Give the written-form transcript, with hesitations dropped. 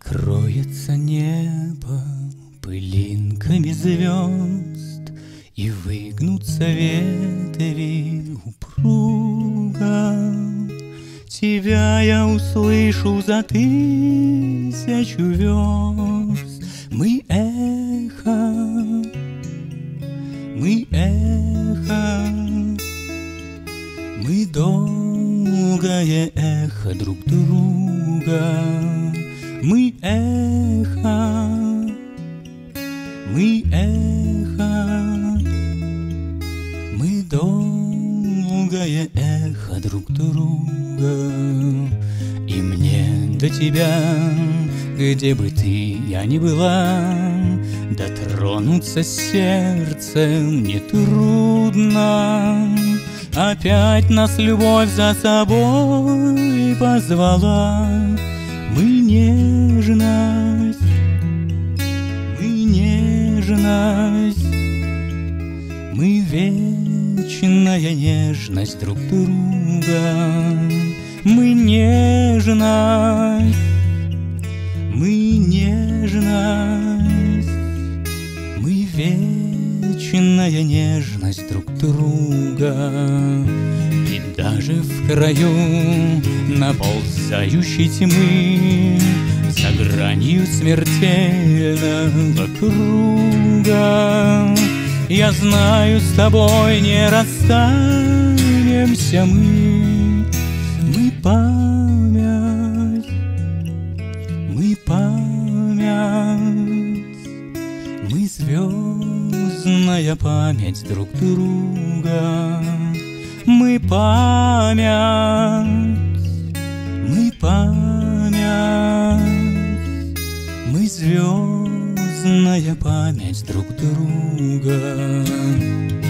Кроется небо пылинками звезд, и выгнутся ветви упруга. Тебя я услышу за 1000 верст. Мы эхо, мы эхо, мы долгое эхо друг друга. Мы эхо, мы эхо, мы долгое эхо друг друга. И мне до тебя, где бы ты я ни была, дотронуться сердцем нетрудно. Опять нас любовь за собой позвала. Мы нежность, мы нежность, мы вечная нежность друг друга. Мы нежность, мы нежность, мы вечная нежность друг друга. И даже в краю наползающей тьмы, за гранью смертельного круга, я знаю, с тобой не расстанемся мы. Мы память, мы память, мы звездная память друг друга. Мы память, мы память, мы звездная память друг друга.